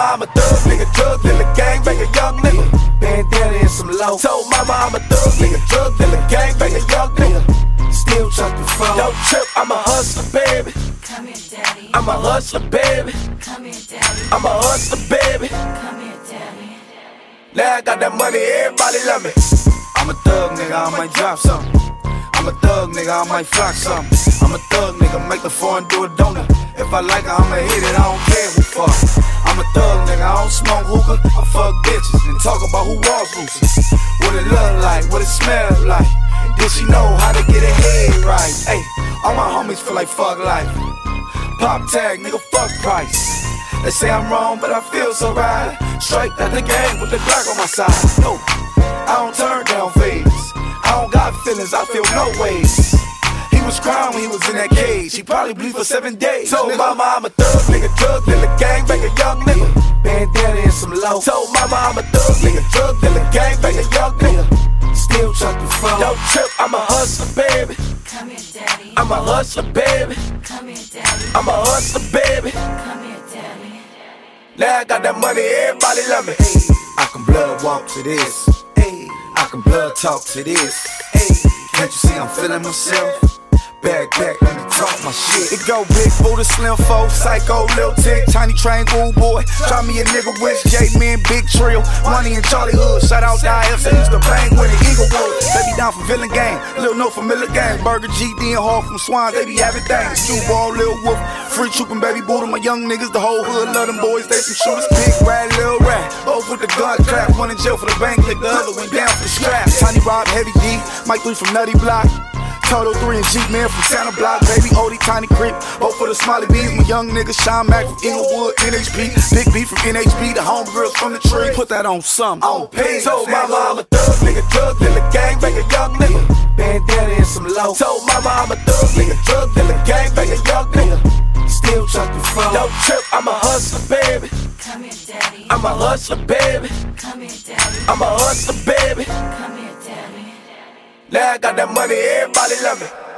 I'm a thug nigga, drug dealer, gangbanger, young nigga. Bandana and some low. Told mama I'm a thug nigga, drug dealer, gangbanger, young nigga. Still chucking phone. Don't trip, I'm a hustler, baby. Come here, daddy. I'm a hustler, baby. Come here, daddy. I'm a hustler, baby. Come here, daddy. Now I got that money, everybody love me. I'm a thug nigga, I might drop something. I'm a thug nigga, I might flock something. I'm a thug nigga, make the foreign do a donut. If I like it, I'ma hit it, I don't care who fuck. I'm a thug nigga, I don't smoke hookah, I fuck bitches and talk about who walls loose. What it look like, what it smell like. Did she know how to get her head right? Hey, all my homies feel like fuck life. Pop tag, nigga, fuck price. They say I'm wrong, but I feel so right. Straight out the game with the Glock on my side. No, I don't turn down fades. I don't got feelings, I feel no ways. He was crying when he was in that cage. He probably bleed for 7 days. Told mama I'm a thug nigga, drug dealer, gangbanger, young nigga. Bandana and some low. Told mama I'm a thug nigga, drug dealer, gangbanger, young nigga. Still chucking phone. Don't trip, I'm a hustler, baby. Come here, daddy. I'm a hustler, baby. Come here, daddy. I'm a hustler, baby. Come here, daddy. Now I got that money, everybody love me. I can blood walk to this. I can blood talk to this. Can't you see I'm feeling myself? Back, let me talk my shit. It go big, Buddha, slim folk, psycho, lil tick, tiny train, rude boy. Try me a nigga with J-Man, big trio, Money and Charlie Hood. Shout out to IF, they used to bang with it, Eaglewood. They be down for Villain Gang, Lil No for Miller Gang, Burger GD and Hall from Swan, they be having things. Stu Ball, Lil Wolf, Free Troopin', Baby Buddha, my young niggas, the whole hood love them boys, they some shooters. Big Rat, Lil Rat, both with the gun clap, one in jail for the bank, lick the other one down for the strap. Tiny Rob, Heavy D, Mike 3 from Nutty Block. Toto 3 and G-Man from Santa Block, baby, Odie, Tiny Crip, both for the Smiley Bees, my young niggas, Sean Mack from Inglewood, NHP, Big B from NHB, the homegirls from the tree, put that on something, on page. Told mama I'm a thug nigga, drug dealer, gangbanger, young nigga. Bandana and some low. Told mama I'm a thug nigga, drug dealer, gangbanger, young nigga. Still chucking phone. Don't trip, I'm a hustler, baby. Come here, daddy. I'm a hustler, baby. Come here, daddy. I'm a hustler, baby. Come here, daddy. Now I got that money, everybody love me.